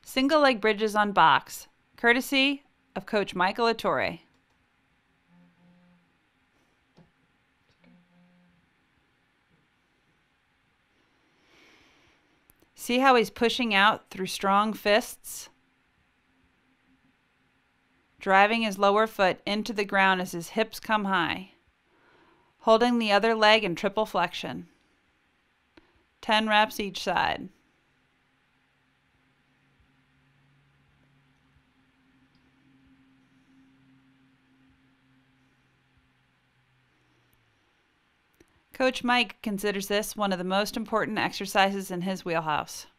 Single leg bridges on box, courtesy of Coach Michael Attore. See how he's pushing out through strong fists? Driving his lower foot into the ground as his hips come high. Holding the other leg in triple flexion. 10 reps each side. Coach Mike considers this one of the most important exercises in his wheelhouse.